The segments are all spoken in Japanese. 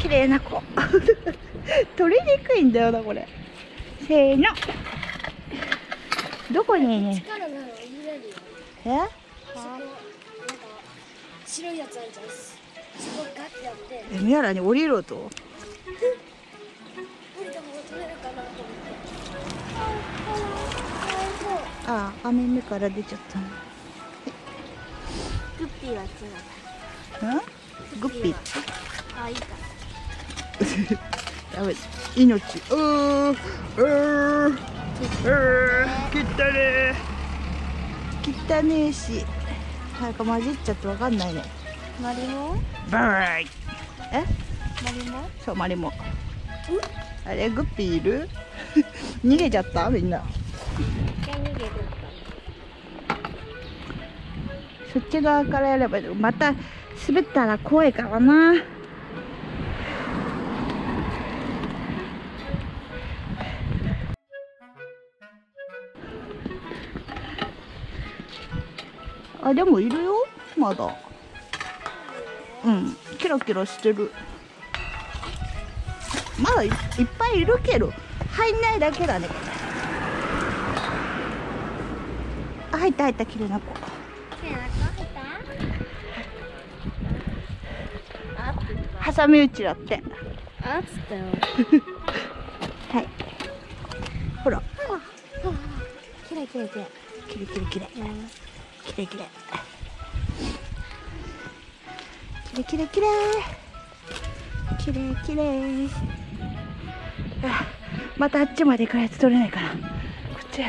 綺麗な子取りにくいんだよなこれ。せーの。どこにね。 力なら入れるよ。 え？ そこなんか白いやつあるじゃん。そこガッてやって。 ミアラに降りろと。 降りた方が取れるかなと思って。 ああ、雨目から出ちゃったの。 グッピーは違う。 グッピー。 あ、いいか。 やべ、命。切ったね。切ったねえし。なんか混じっちゃってわかんないね。 マリモ？ バーイ。え？ マリモ？ そう、マリモ。あれ、グッピーいる？逃げちゃったみんな。 逃げるか。 そっち側からやればいい。また滑ったら怖いからな。あ、でもいるよ、まだ。うん、キラキラしてる。まだいっぱいいるけど、入んないだけだね。あ、入った入った、綺麗な子。挟み撃ちだって。 あっつったよ。 はい。ほら。 きれいきれいきれい。 きれいきれいきれい。きれいきれい。きれいきれいきれい。きれいきれい。あ、またあっちまで行かないと取れないかな。こっち。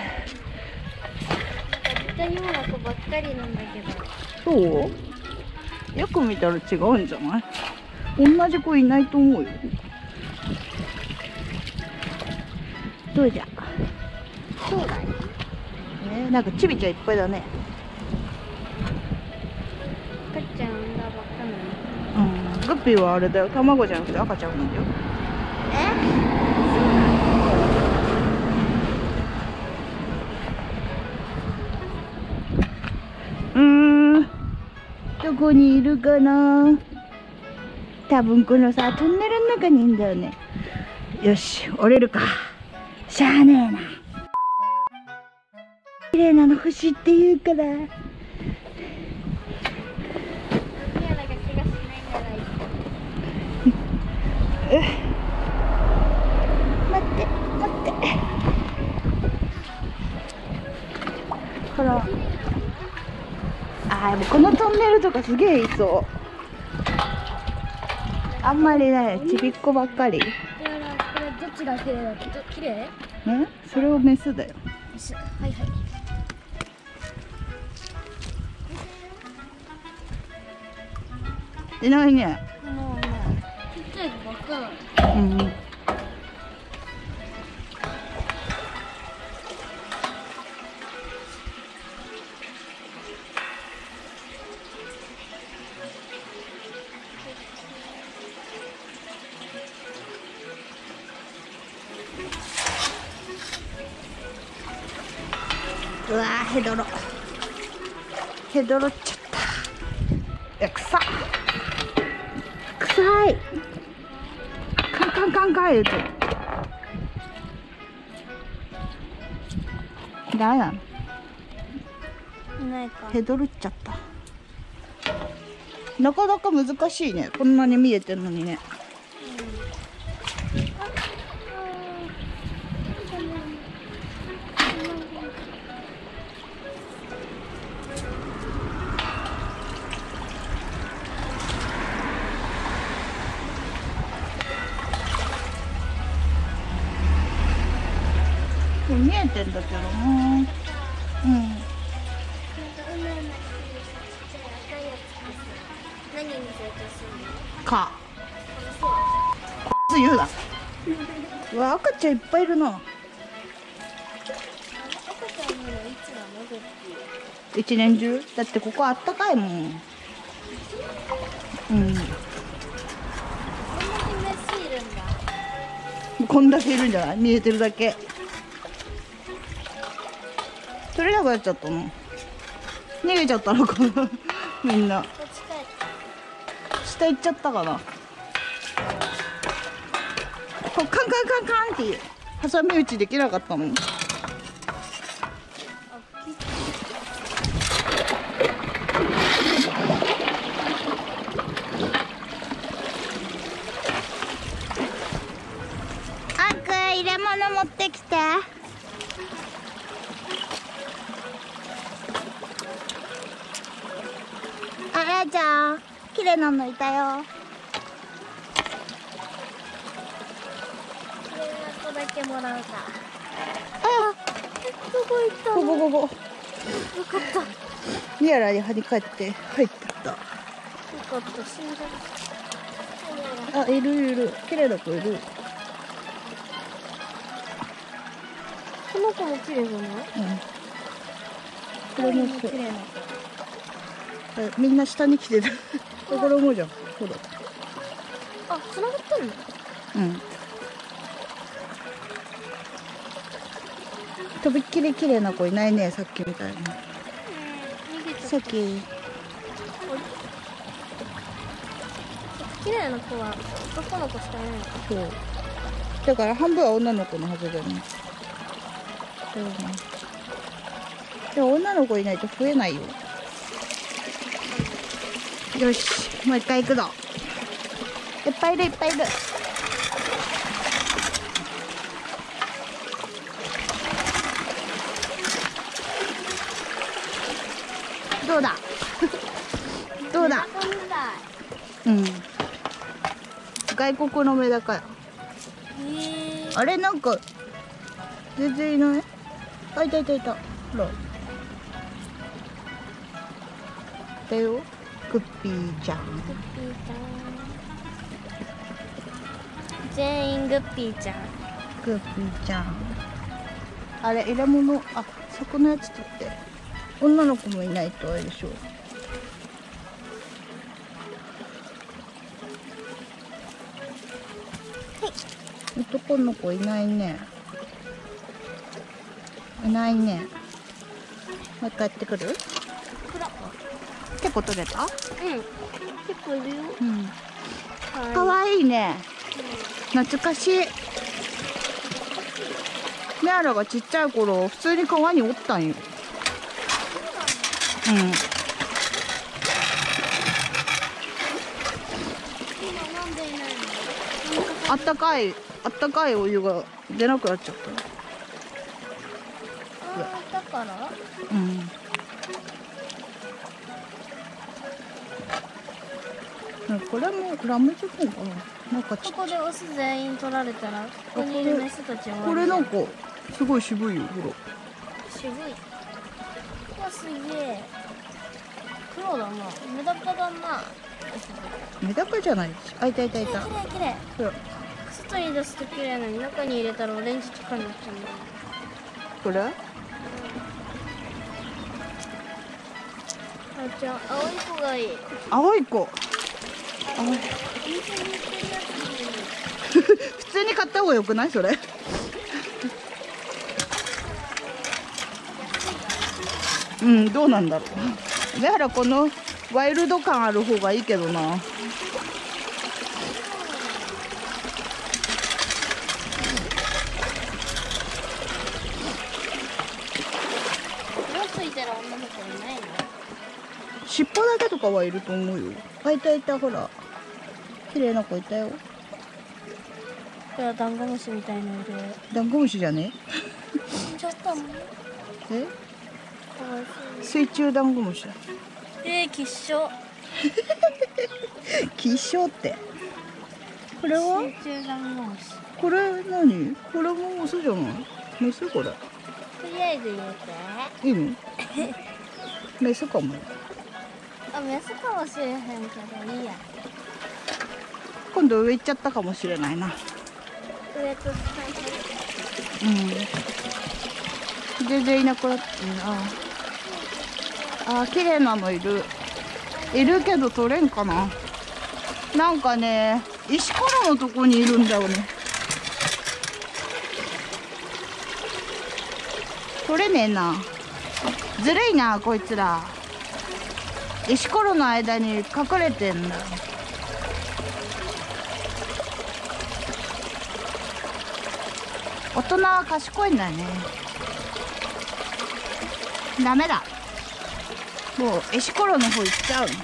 似たような子ばっかりなんだけど。 そう？よく見たら違うんじゃない？同じ子いないと思うよ。どうじゃ。 そうだね。 なんかちびちゃんいっぱいだね。 赤ちゃん産んだばっかなの。 うん。グッピーはあれだよ。卵じゃなくて赤ちゃんなんだよ。どこにいるかな。多分このさ、トンネルの中にいるんだよね。よし、降りるか。しゃあねえな。綺麗なの欲しいって言うから。 ミアラが怪我しないならいい。 待って待って。ほら。あ、このトンネルとかすげえいそう。あんまりね、ちびっこばっかり。 ミアラ、これどっちが綺麗だっけ？綺麗？ ね、それをメスだよ。 はいはい。 いないね。 もうちっちゃい子ばっかだ。 うん。うわー、ヘドロ。ヘドロっちゃった。臭っ。臭い。カンカンカンカン言うと。ダメなの。 いないか。 ヘドロっちゃった。なかなか難しいね。こんなに見えてるのにね。見えてんだけどな。うん。 何に成長するの？ か。言うな。うわ、赤ちゃんいっぱいいるな。 赤ちゃんのいつなの？グッピー。 一年中。だってここあったかいもん。うん。 こんなにメスいるんだ。 こんだけいるんじゃない？見えてるだけ。取れなくなっちゃったの。逃げちゃったのかなみんな。下行っちゃったかな。 カンカンカンカンって挟み撃ちできなかったもん。入れ物持ってきて。あらちゃん、綺麗なのいたよ。 綺麗な子だけもらうか。 あ、 どこ行ったの？ ここ。 よかった。 ミアラに跳ね返って入ったった。 よかった、死んだ。 あ、いる。綺麗な子いる。 この子も綺麗じゃない？ これも綺麗な子。 みんな下に来てる。ところもじゃん。ほら。 あ、繋がってるの？ とびっきり綺麗な子いないね、さっきみたいに。 逃げちゃった。 さっき。 綺麗な子は男の子しかいないのか。 そう。だから半分は女の子のはずだよね。でも女の子いないと増えないよ。よし、もう一回行くぞ。いっぱいいる。どうだどうだ。外国のメダカや。あれなんか全然いない。あ、いた。ほら。だよ。グッピーちゃん。 全員グッピーちゃん。 グッピーちゃん。あれ入れ物、あ、そこのやつ取って。女の子もいないとあれでしょ。男の子いないね。もう一回やってくる？結構取れた？ 結構いるよ。 かわいいね。懐かしい。メアラがちっちゃい頃普通に川におったんよ。あったかいお湯が出なくなっちゃった。 だからこれもラムズボンかな。なんかここでオス全員取られたらここにいるメスたちはこれなんかすごい渋いよ。ほら渋い。うわ、すげえ黒だな。メダカだな。 メダカじゃないし。あ、いた。 綺麗。 ほら外に出すと綺麗なのに中に入れたらオレンジとかになっちゃうんだよ。 これあ、じゃあ青い子がいい。 青い子。 お店に売ってるやつ普通に買った方がよくないそれ。どうなんだろう。だからこのワイルド感ある方がいいけどな。 色ついてる女の子いないの？ 尻尾だけとかはいると思うよ。あ、いた。ほら綺麗な子いたよ。 これはダンゴムシみたいな色。 ダンゴムシじゃね？ ちょっともえ？ かわいそう。 水中ダンゴムシだ。 吉祥。 希少って。これは？ 水中ダンゴムシ。 これ何？これもオスじゃない？メスこれ。 とりあえず入れて。 いいの？メスかも。 あ、メスかもしれへんけどいいや。 今度上行っちゃったかもしれないな。 上と下。 全然いなくなってな。あ、綺麗なのいるけど取れんかな。なんかね、石ころのとこにいるんだよね。取れねえな。ずるいなこいつら。石ころの間に隠れてんだ。 大人は賢いんだね。ダメだ、もうエシコロの方行っちゃうの。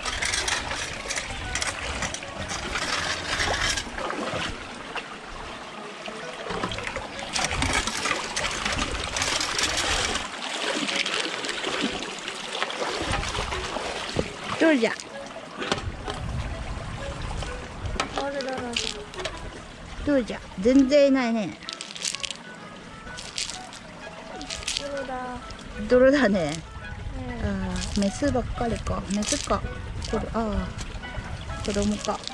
どれじゃ、 あれだな。 どれじゃ、全然いないね。 そうだ。 泥だね。 うん。 ああ、メスばっかりか。メスか。これ、ああ、子供か。